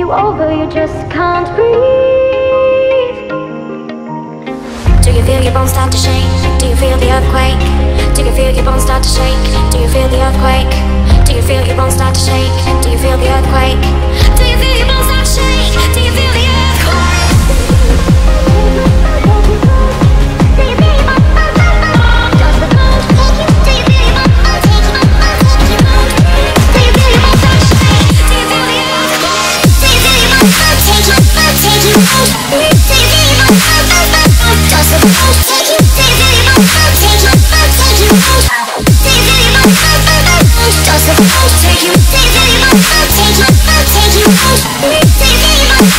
you over, you just can't breathe. Do you feel your bones start to shake? Do you feel the earthquake? Do you feel your bones start to shake? Do you feel the earthquake? Do you feel your bones start to shake? Do you feel the earthquake? Do you feel your bones start to shake? Do you feel the earthquake? Do you feel your bones? Does the cold take you? Do you feel your bones take you? Do you feel your bones start to shake? Do you feel the earthquake? Do you feel your bones take you? Take you? Do you feel your bones? Does the cold take you? Do you feel your bones take you? Take you? Do you feel your bones? Does the cold take you? Do you feel your bones take you? Take you? Do you feel your bones?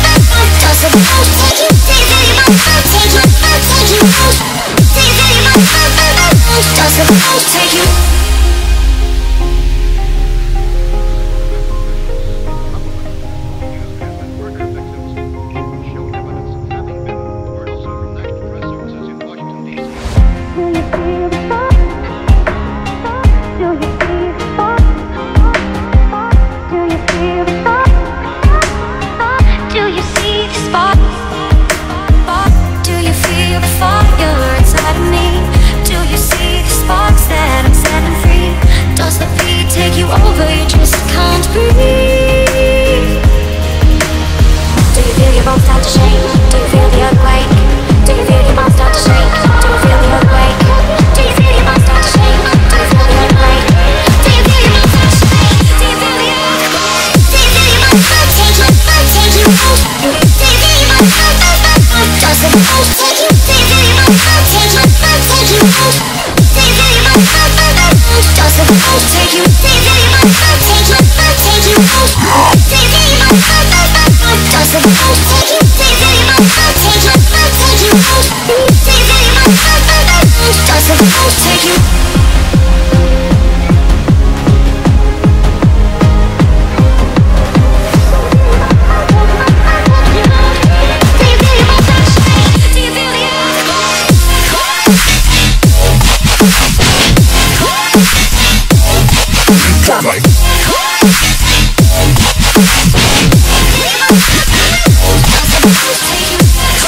Does the cold take you? Do you feel your bones take you? Take you? Do you feel your bones? Does the cold take you?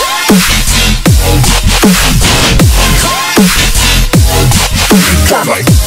Bye.